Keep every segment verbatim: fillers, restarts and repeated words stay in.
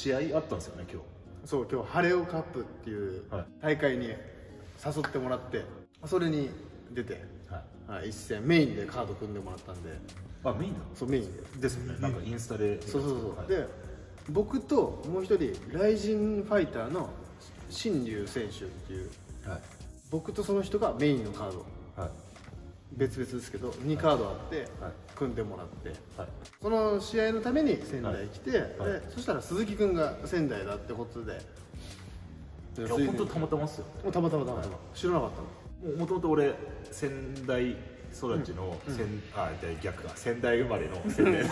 試合あったんですよね今日。 そう今日ハレオカップっていう大会に誘ってもらって、それに出て、はい、一戦メインでカード組んでもらったんで。 あ、メインだ。 そうメインでですよね。なんかインスタで。 そうそうそう、はい、で僕ともう一人ライジンファイターの新竜選手っていう、はい、僕とその人がメインのカード、はい、別々ですけどにカードあって、はい、組んでもらって、はい、その試合のために仙台来て、はいはい、でそしたら鈴木君が仙台だってことで。 いや本当たまたまっすよ。 もうたまたまたまたま、知らなかったの。 もともと俺仙台育ちの、うん、仙あ逆か仙台生まれの仙台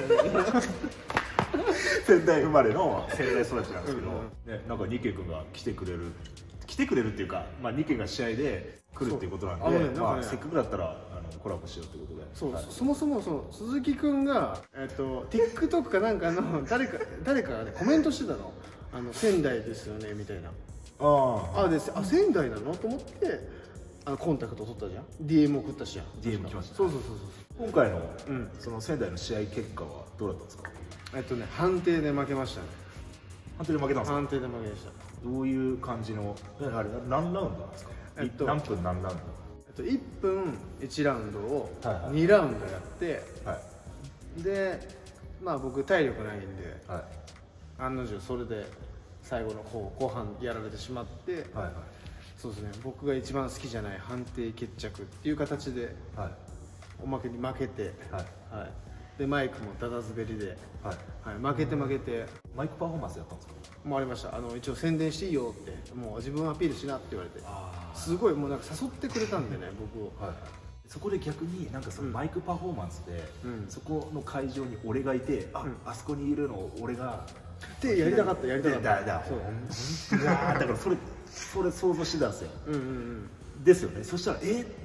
仙台生まれの仙台育ちなんですけど、うん、ね、なんかニケ君が来てくれる来てくれるっていうか、まあ、ニケが試合で来るっていうことなんで、ね、まあ、せっかくだったらあのコラボしようってことで。 そう、はい、そもそもその鈴木君が、えっと、TikTok かなんかの誰か誰かがねコメントしてたの。あの仙台ですよねみたいな。ああです。あ、仙台なのと思ってあのコンタクト取ったじゃん。 ディーエム 送ったしやん。 ディーエム 来ました。 そうそうそうそう。今回の、うん、その仙台の試合結果はどうだったんですか？ えっとね判定で負けましたね。 判定で負けたんですか？ 判定で負けました。 どういう感じのあれ何ラウンドなんですか？えっと何分何ラウンド？ えっといっぷんいちラウンドをにラウンドやって、はい、でまあ僕体力ないんで、はい、案の定それで最後の方後半やられてしまって、はいはい、そうですね、僕が一番好きじゃない判定決着っていう形で、はい、おまけに負けて、はいはい、でマイクもダダ滑りで、はいはい、負けて負けて。 マイクパフォーマンスやったんですか？ もうありました。あの一応宣伝していいよって、もう自分アピールしなって言われて、すごいもうなんか誘ってくれたんでね僕を、はい、 そこで逆になんかそのマイクパフォーマンスで、うん、そこの会場に俺がいて、あ、うん、あそこにいるの俺がってやりたかったやりたかった。 だだそうだからそれそれ想像してたんですよ。うんうんうん、ですよね。そしたらえって、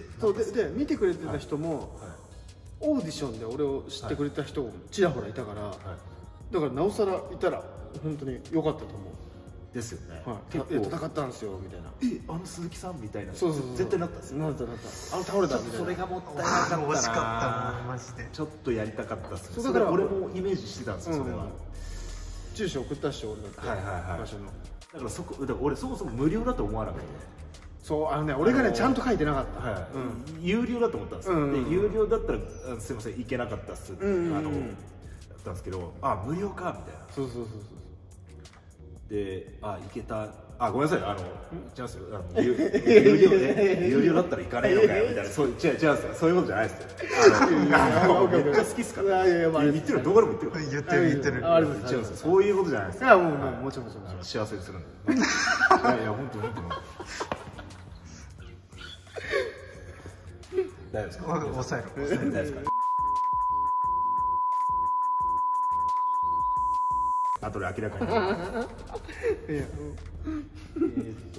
そうでで見てくれてた人も、はいはい、オーディションで俺を知ってくれた人もちらほらいたから、はい、だからなおさらいたら本当に良かったと思う。 ですよね。 はい、結構戦ったんですよみたいな。 え、あの鈴木さんみたいな。 そうそうそう、 絶対なったんですよ。 なったなった。あの倒れたみたいな。 それがもったいなかったな。惜しかったマジで。ちょっとやりたかったっすね。それ俺もイメージしてたんですよ。それは。 住所送ったっしょ俺だって。はいはいはい。場所の。 だからそこだから俺そもそも無料だと思わなくて。 そうあのね俺がねちゃんと書いてなかった。はい。 有料だと思ったんですよ。で有料だったらすいません行けなかったっす。あのだったんですけど、あ無料かみたいな。そうそうそうそう。で、あ、行けた、あ、ごめんなさい、あの、違うんですよ、あの、有料で、有料だったら行かねえのかよみたいな、そう、違う、違うんですよ、そういうことじゃないですよ。あの、めっちゃ好きっすから。言ってる、動画でも言ってる。言ってる、言ってる。あ、違うんですよ、そういうことじゃないですか。いや、もう、もう、もちろん、もちろん、幸せにするんで。いや、いや、本当、本当。大丈夫ですか。抑えろ。大丈夫ですか。後で明らかに。いや、えっと。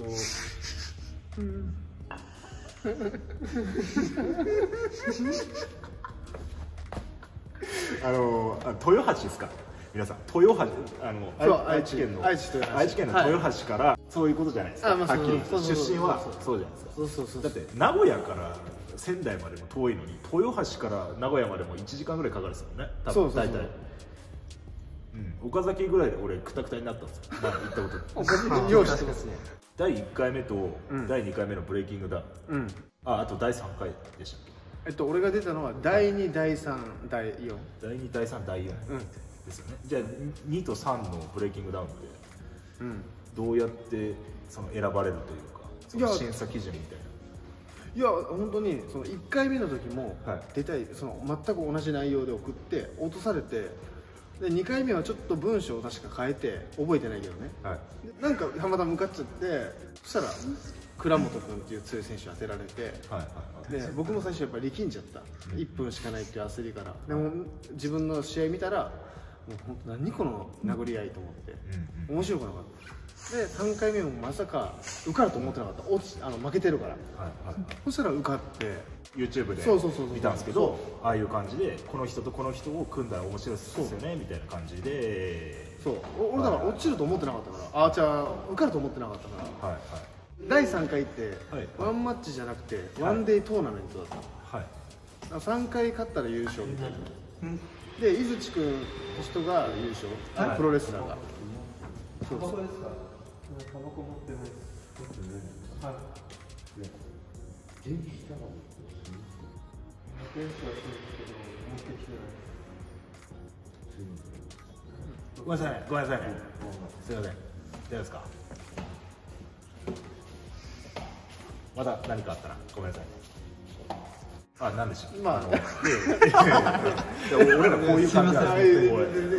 あの、豊橋ですか。皆さん、豊橋、あの、愛知県の。愛知県の豊橋から、そういうことじゃないですか。はっきり、出身は、そうじゃないですか。そうそうそう。だって、名古屋から仙台までも遠いのに、豊橋から名古屋までもいちじかんぐらいかかるんですよね。多分、大体。岡崎ぐらいで俺クタクタになったんですよ。まあ行ったこと。岡崎用意してますね。だいいっかいめとだいにかいめのブレイキングダウン。あ、あとだいさんかいでしたっけ？えっと俺が出たのはだいに、だいさん、だいよん。だいに、だいさん、だいよんですよね。じゃあにとさんのブレイキングダウンってどうやってその選ばれるというか、審査基準みたいな。いや本当にそのいっかいめの時も出たいその全く同じ内容で送って落とされて。でにかいめはちょっと文章を確か変えて覚えてないけどね、はい、なんかたまたま向かっちゃってそしたら倉本君っていう強い選手に当てられて、で僕も最初やっぱり力んじゃった、いっぷんしかないっていう焦りから。でも自分の試合見たらもう本当何この殴り合いと思って面白くなかった。でさんかいめもまさか受かると思ってなかった。落ちあの負けてるから、はいはい、そしたら受かって YouTube で見たんですけど、ああいう感じでこの人とこの人を組んだら面白いですよねみたいな感じで。そう俺だから落ちると思ってなかったから、ああじゃあ受かると思ってなかったから、はいはい、だいさんかいってワンマッチじゃなくてワンデートーナメントだった、はい、さんかい勝ったら優勝みたいな、うん、で井口君って人が優勝、はい、プロレスラーがタバコですか？タバコ持ってないです。はい。元気したの？保健室はそうですけど持ってきてない。 ごめんなさいね、ごめんなさいね。すみません。大丈夫ですか？まだ何かあったらごめんなさい。あ、なんでしょう。まあ、俺らこういう感じなんで。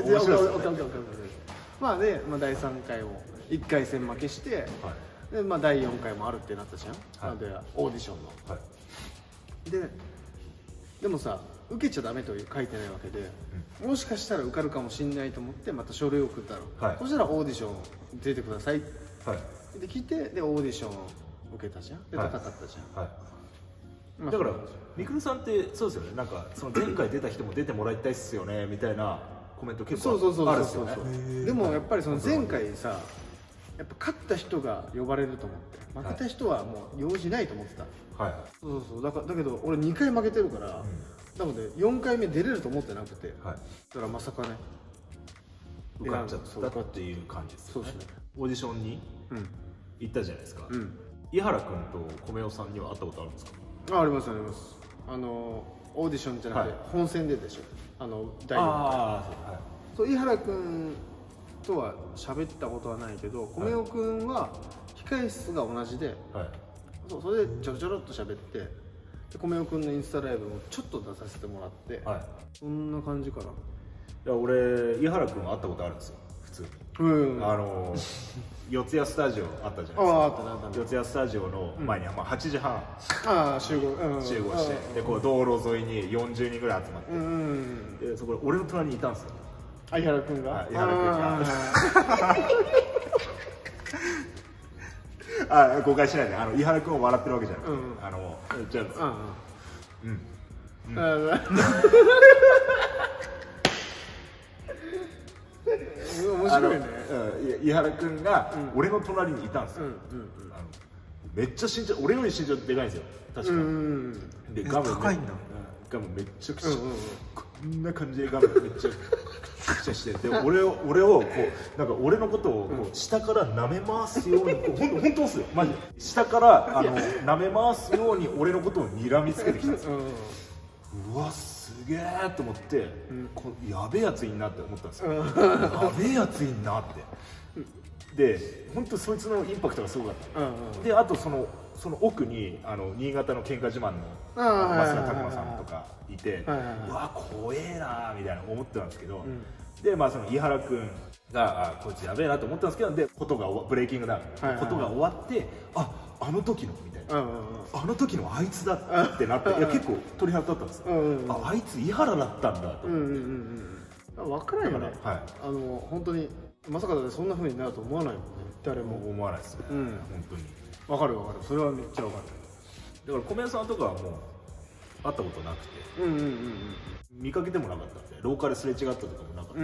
まあね、まあだいさんかいをいっかい戦負けして、でまあだいよんかいもあるってなったじゃん。なのでオーディションの。で、でもさ、受けちゃダメと書いてないわけで、もしかしたら受かるかもしれないと思ってまた書類を送ったの。そしたらオーディション出てください。で来て、でオーディション受けたじゃん。で高かったじゃん。 だからみくるさんってそうですよね。なんかその前回出た人も出てもらいたいっすよねみたいなコメント結構あるんですよね。 でもやっぱりその前回さ、やっぱ勝った人が呼ばれると思って、負けた人はもう用事ないと思ってた。はい。そうそうそう。だからだけど俺にかい負けてるから、なのでよんかいめ出れると思ってなくて、だからまさかね受かっちゃったっていう感じですよね。オーディションに行ったじゃないですか。井原君と米尾さんには会ったことあるんですか？ あ、ありますあります。あのオーディションじゃなくて本戦ででしょ。あのだいよんかい。そう、井原君とは喋ったことはないけど、米尾君は控え室が同じで、そう、それでちょろちょろっと喋って、で米尾君のインスタライブもちょっと出させてもらって、そんな感じかな。いや、俺井原君は会ったことあるんですよ、普通に。うん、あの四谷スタジオあったじゃないですか。ああ、あったね、あったね。四谷スタジオの前に、まあはちじはんああ集合集合して、でこう道路沿いによんじゅうにんぐらい集まって、でそこで俺の隣にいたんですよ。 あ、井原君が。 井原君が。あ、誤解しないで、あの井原君を笑ってるわけじゃなくて、あのじゃあ、うん。面白いね。井原君が俺の隣にいたんですよ。めっちゃ身長、俺より身長でかいんですよ、確か。でガム高いんだ。ガムめっちゃくちゃこんな感じでガムめっちゃくちゃして、で俺を俺をこうなんか俺のことをこう下から舐め回すように、ほん本当ですよ、マジで下からあの舐め回すように俺のことを睨みつけてきたんですよ。うわ、すげえと思って、うん、こやべえやついんなって思ったんですよ。やべえやついんなって。で、本当そいつのインパクトがすごかった。うんうん、で、あとそのその奥にあの新潟の喧嘩自慢の増田拓磨さんとかいて、うわ怖えなみたいな思ってたんですけど、うん、でまあその井原君があこいつやべえなと思ったんですけど、でことがブレイキングダウンことが終わって、ああの時のみたいな。あの時のあいつだってなって、いや結構鳥肌立ったんですよ。あ、あいつ井原だったんだと思って。 分からないよね。あの本当にまさかそんな風になると思わないもんね。誰も思わないですね。本当に。 分かる分かる。それはめっちゃ分かる。だから米屋さんとかはもう会ったことなくて、見かけてもなかったんで、ローカルすれ違ったとかもなかった。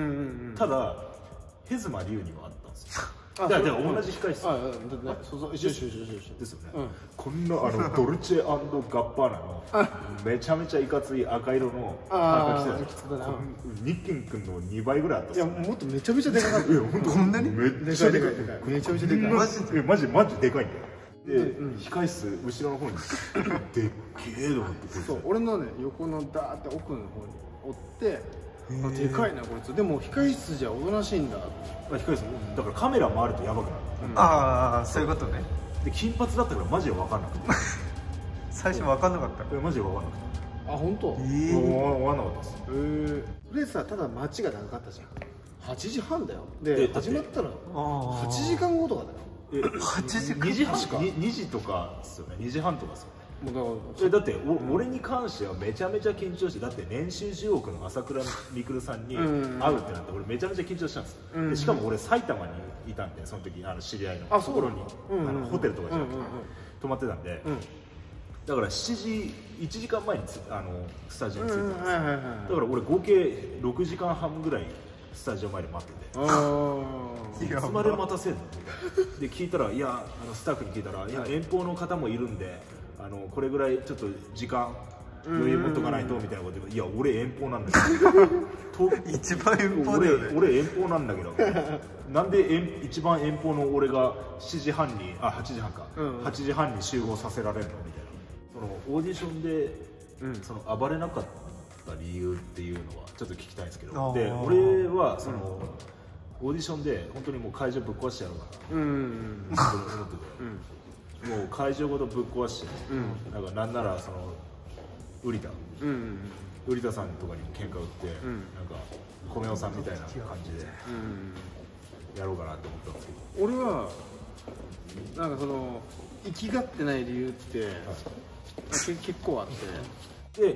ただヘズマリュウにはあったんですよ。だから同じ控え室ですよね。こんなあのドルチェ&ガッバーナのめちゃめちゃいかつい赤色のパーカー着てたら、ニッケン君のにばいぐらいあったっす。 いやもっとめちゃめちゃでかかった。 こんなにめっちゃでかい。 めちゃめちゃでかい。 マジでマジマジでかいんだよ。で控え室後ろの方にでっけえのって。 そう、俺のね横のダーって奥の方におって。でかいなこいつ。でも控え室じゃおとなしいんだ。 控え室だからカメラ回るとやばくなる。 ああ、そういうことね。 で金髪だったからマジで分かんなくて、 最初分かんなかった。 マジで分かんなくて。 あ、本当。 ええ、分かんなかったです。 ええ。でさ、ただ待ちが長かったじゃん。はちじはんだよ。で始まったらはちじかんごとかだよ。 え、はちじかん。 にじはんかにじとかですよね。にじはんとかですよね。それだって俺に関してはめちゃめちゃ緊張して、だって年収じゅうおくの朝倉未来さんに会うってなって俺めちゃめちゃ緊張したんですよ。でしかも俺埼玉にいたんで、その時あの知り合いのところにホテルとかじゃなくて泊まってたんで、だからしちじいちじかんまえにあのスタジオに着いたんですよ。だから俺合計ろくじかんはんぐらいスタジオ前で待ってて、いつまで待たせんのみたいな。で聞いたら、いやあのスタッフに聞いたら、いや遠方の方もいるんであのこれぐらいちょっと時間余裕持っとかないとみたいなことで、いや俺遠方なんだけど一番遠方だよね。 俺俺遠方なんだけどなんで遠一番遠方の俺がしちじはんにあはちじはんか、うん、はちじはんに集合させられるのみたいな。そのオーディションで、うん、その暴れなかった理由っていうのはちょっと聞きたいんですけど、で俺はその、うん、オーディションで本当にもう会場ぶっ壊してやろうかな、うんうんうん、思ってて、うん、もう会場ごとぶっ壊して、うん、なんかなんならその瓜田、うんうん、瓜田さんとかにも喧嘩売って、うん、なんか米尾さんみたいな感じでやろうかなって思ったんですけど、 俺はなんかその生きがってない理由って、はい、結構あって、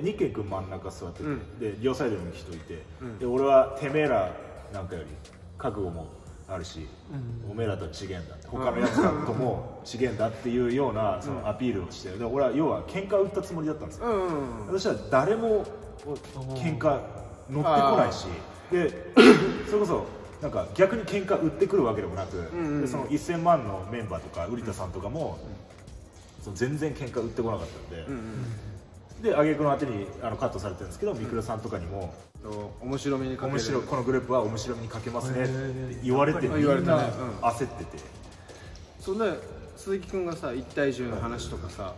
で日健君真ん中座ってて、うん、で両サイドに人いて、うん、で俺はてめえらなんかより覚悟もあるし、うん、おめえらとは違えんだって、他のやつらとも違えんだっていうようなそのアピールをして、で俺は要は喧嘩売ったつもりだったんですよ、うんうんうん、私は誰も喧嘩乗ってこないし、でそれこそなんか逆に喧嘩売ってくるわけでもなく、うんうん、でそのせんまんのメンバーとか瓜田さんとかも、うん、その全然喧嘩売ってこなかったんで、うんうん、で挙句の果てにあのカットされてるんですけど、みくるさんとかにも、 うん、面白めにかける、面白このグループは面白めにかけますねって言われて、みんな焦ってて、 そんな鈴木君がさ一体重の話とかさ、はい、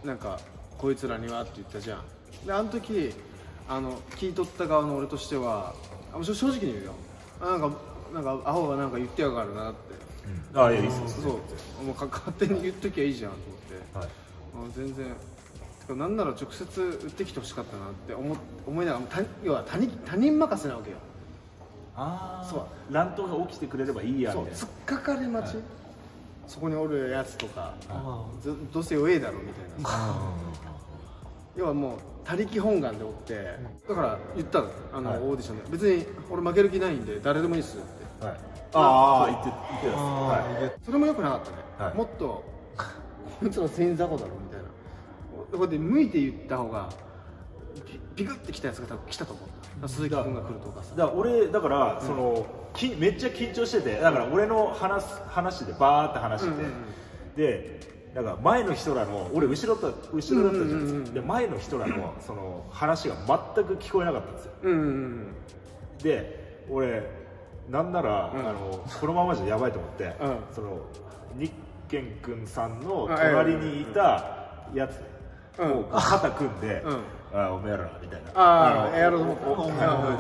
なんかこいつらにはって言ったじゃん。であの時あの聞い取った側の俺としては正直に言うよ、なんかなんかアホがなんか言ってやがるなって、 うん、ああいやいいっすね、 そうもう勝手に言っときゃいいじゃんと思って、はい、あ全然てかなんなら直接売ってきてほしかったなって思思いながら、要は他人他人任せなわけよ。 ああそう乱闘が起きてくれればいいやみたいな、 そう突っかかり待ち、はい、そこにおるやつとか、はい、どうせ弱えだろみたいな要はもう他力本願でおって、だから言ったのあの、はい、オーディションで別に俺負ける気ないんで誰でもいいっすって、はい、 ああ言って言ってます、はい、 それも良くなかったね、はい、もっとこいつら千雑魚だろみたいな、こうやって向いて言った方がピクってきたやつが多分来たと思う、鈴木君が来るとかさ。 だから俺だから、うん、そのきめっちゃ緊張してて、だから俺の話話でバーって話してて、うんうんうん、でだから前の人らの俺後ろだった後ろだったじゃないですか、うんうんうん、で前の人らのその話が全く聞こえなかったんですよ、うんうんうん、で俺なんなら、うん、あのこのままじゃやばいと思って、うん、その日健君さんの隣にいたやつを肩組んで、うんあおめえらみたいな、 ああやろうと思った、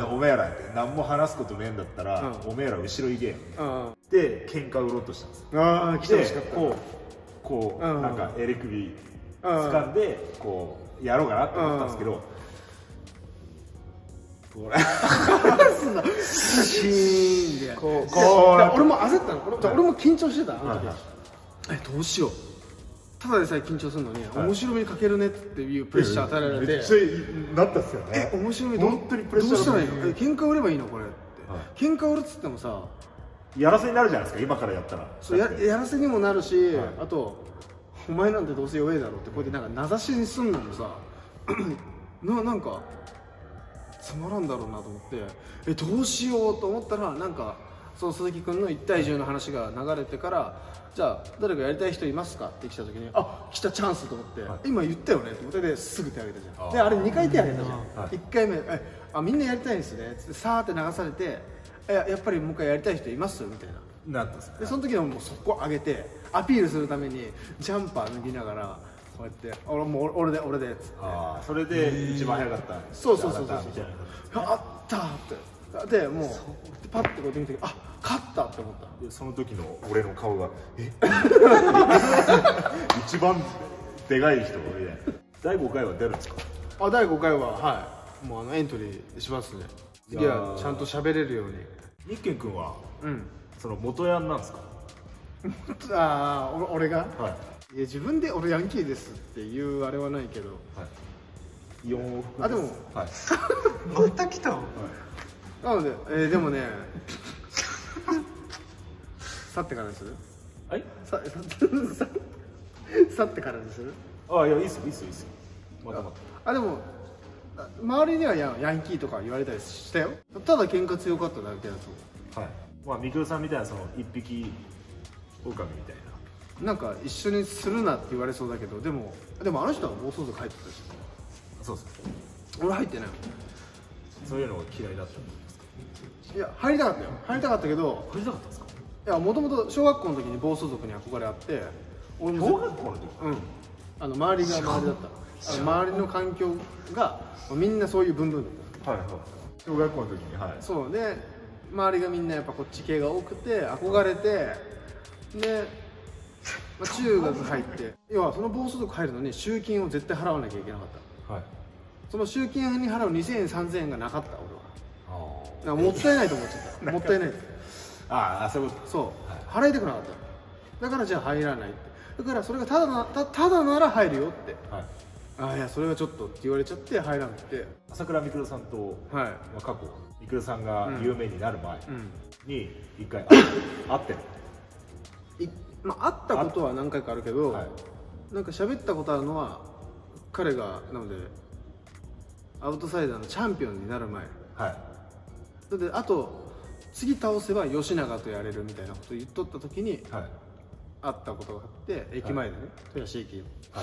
おめえらって何も話すことねえんだったら、うん、おめえら後ろ行けよ、うん、で喧嘩売ろうとしたんですよ。 ああ来てほしかった。 こうこう、うん、なんか襟首掴んでこうやろうかなって思ったんですけど、これシーンでこうこう俺も焦ったの、俺, 俺も緊張してた、あの時、はい、えどうしよう、ただでさえ緊張するのに、はい、面白みにかけるねっていうプレッシャー与えられて、めっちゃなったっすよね。 え面白みど本当にプレッシャーどうしたらいいの、え喧嘩売ればいいのこれって、はい、喧嘩売るっつってもさやらせになるじゃないですか今からやったら。 そう や, やらせにもなるし、はい、あとお前なんてどうせ弱えだろってこうやってなんか名指しにすんのもさな, なんかつまらんだろうなと思って、えどうしようと思ったらなんかその鈴木君のいち対じゅうの話が流れてから、じゃあ誰かやりたい人いますかって来た時に、あ来たチャンスと思って、はい、今言ったよねと思って、ですぐ手挙げたじゃん。であれにかい手挙げたじゃん、はい、いっかいめえあみんなやりたいんですねってさーって流されて、えやっぱりもう一回やりたい人いますみたいななったんです、ね、 でその時のもうそこ上げてアピールするためにジャンパー脱ぎながらこうやって俺もう俺で俺でっつって、 あそれで一番早かったそうそうそうそうそうあったってでもうパッてこうやって見てあ勝ったって思った。 でその時の俺の顔がえ一番でかい人みたいな。だいごかいは出るんですか？ あだいごかいははいもうあのエントリーしますね。次はちゃんと喋れるように。 日健君は、うん、その元ヤンなんですか？ ああ俺が、 はい、 いや自分で俺ヤンキーですっていうあれはないけど、はい、 よん往復あでも、 はい、また来たの、はい、 なので、えー、でもね去ってからにする？ はいささ去ってからにする？ ああいやいいっすいいっすいいっすまたまたあでも周りにはヤン、ヤンキーとか言われたりしたよ。ただ喧嘩強かっただけだと。はい。まあみくるさんみたいなその一匹狼みたいな。 なんか一緒にするなって言われそうだけど、でもでもあの人は暴走族入ってたし。 そうそう俺入ってない。 そういうのが嫌いだったんですか？ いや入りたかったよ。入りたかったけど。 入りたかったんですか？ いやもともと小学校の時に暴走族に憧れあって。 俺も小学校の時。 うん。あの周りが周りだった。あの周りの環境がみんなそういう分々だった。 はいはい。小学校の時に、はい。 そうで周りがみんなやっぱこっち系が多くて憧れてで、まあ、中学入って要はその暴走族入るのに集金を絶対払わなきゃいけなかった。はい。その集金に払うにせんえんさんぜんえんがなかった俺は。ああ。もったいないと思っちゃった。もったいない。 ああそういうこと。 そう、はい、払いたくなかった。だからじゃあ入らないって。だからそれがただな た, ただなら入るよって。はい。ああいやそれはちょっとって言われちゃって入らなくて。 朝倉未来さんと、はい、過去未来さんが有名になる前に一回会ってる、 いまあ、会ったことは何回かあるけど、はい、なんか喋ったことあるのは彼がなのでアウトサイダーのチャンピオンになる前、はい、であと次倒せば吉永とやれるみたいなことを言っとった時に、はい、会ったことがあって駅前でね、はい、豊橋駅、はい、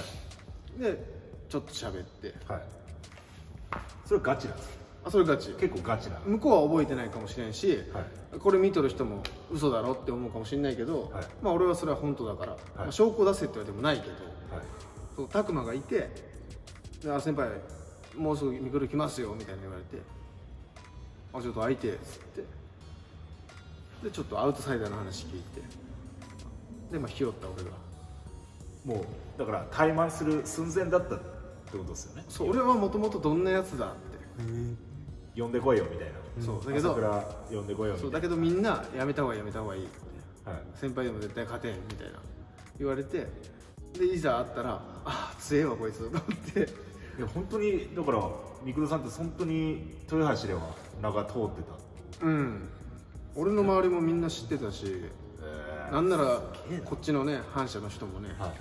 でちょっと喋って、はい、 それガチなんですか？ あそれガチ。 結構ガチなの。 向こうは覚えてないかもしれんし、はい、これ見とる人も嘘だろって思うかもしれないけど、はい、まあ俺はそれは本当だから、はい、まあ、証拠出せって言われてもないけど、はい、そう拓磨がいてであ先輩もうすぐミクル来ますよみたいな言われてあちょっと相手っつってでちょっとアウトサイダーの話聞いてでまあ拾った俺がもうだから怠慢する寸前だったってことですよね。 そう俺はもともとどんなやつだって呼んでこいよみたいな。 そうだけど朝倉呼んでこいよみたいな。そうだけどみんなやめた方がいいやめた方がいいって、はい、先輩でも絶対勝てんみたいな言われてでいざ会ったらあ強えわこいつと思っていや本当にだからみくるさんって本当に豊橋では名が通ってた。うん俺の周りもみんな知ってたし、えー、なんならこっちのね反社の人もね、はい、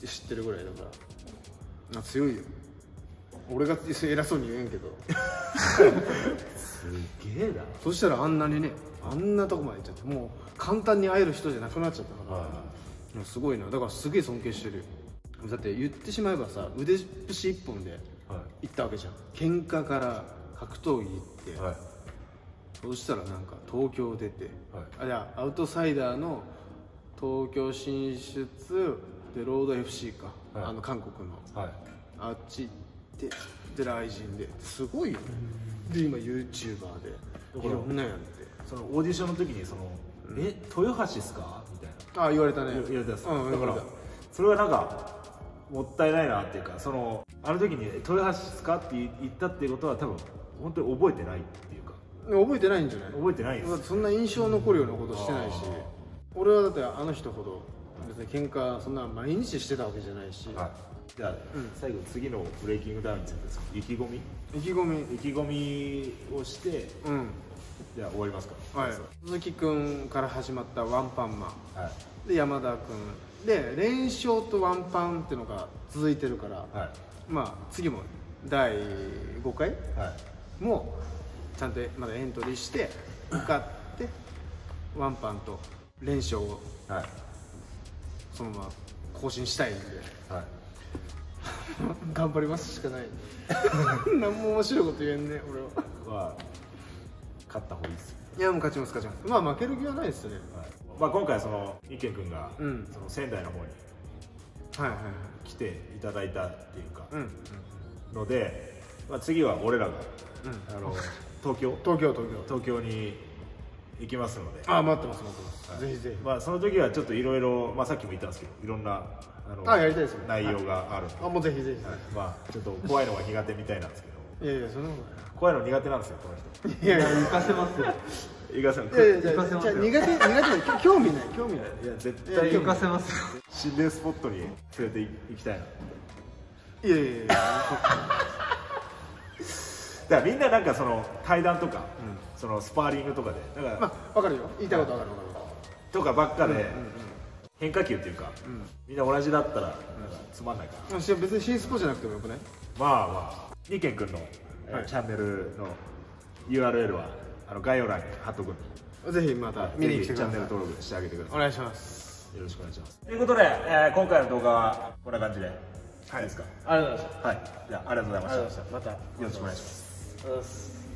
知ってるぐらいだからあ強いよ。俺が偉そうに言えんけどすげえな。 そしたらあんなにねあんなとこまで行っちゃってもう簡単に会える人じゃなくなっちゃったから、はい、すごいな。だからすげえ尊敬してるよ。だって言ってしまえばさ腕っぷし一本で行ったわけじゃん、はい、喧嘩から格闘技行って、はい、そうしたらなんか東京出て、はい、あじゃあアウトサイダーの東京進出でロード エフシー か、はい、あの韓国の、はい、あっちでで雷神ですごいよね。で今 ユーチューバー でいろんなやってそのオーディションの時にその「え豊橋っすか?」みたいなあ言われたね。 言われたんです、うん、だからそれはなんかもったいないなっていうかそのあの時に「豊橋っすか?」って言ったっていうことは多分本当に覚えてないっていうか覚えてないんじゃない？ 覚えてないです。 そんな印象残るようなことしてないし俺はだってあの人ほど別に喧嘩そんな毎日してたわけじゃないし、はい、じゃあ、うん、最後次のブレイキングダウンについてですか。意気込み意気込み意気込みをして、うん、じゃあ終わりますか。 はい、鈴木君から始まったワンパンマン、はい、で山田君で連勝とワンパンっていうのが続いてるから、はい、まあ次もだいごかい、はい、もちゃんとまだエントリーして受かってワンパンと連勝を、はい、そのまま更新したいんで、はい、頑張りますしかない何も面白いこと言えんね俺は。は勝った方がいいですよ。 いやもう勝ちます勝ちます。まあ負ける気はないですよね。はい、 まあ今回その一軒君が、うん、その仙台の方に来ていただいたっていうか、うん、ので、まあ、次は俺らが、うん、あの東京東京東京東京に行きますので。 ああ待ってます待ってます、はい、ぜひぜひ。 まあその時はちょっといろいろまあさっきも言ったんですけどいろんなあのあやりたいですね内容があるんで、 はい、あもうぜひぜひ、 はい、まあちょっと怖いのが苦手みたいなんですけどいやいやそんなことない。 怖いの苦手なんですよこの人。いやいや行かせますよ行かせます。 いやいや行かせますよ。苦手苦手興味ない興味ない。 いや絶対行かせますよ。 心霊スポットに連れて行きたいな。 いやいやいやだからみんななんかその対談とか、うん、そのスパーリングとかでだからまあ分かるよ言いたいこと分かる分かるとかばっかで、うんうんうん、変化球っていうか、うん、みんな同じだったらつまんないから、 うん、別に新スポじゃなくてもよくない？ まあまあ二軒くんの、はい、チャンネルの ユーアールエル はあの概要欄に貼っとくんでぜひまた見に来てください。 チャンネル登録してあげてください。 お願いします。 よろしくお願いします。ということで、えー、今回の動画はこんな感じではいですか。 ありがとうございました。 はい、じゃあありがとうございました。 またよろしくお願いします。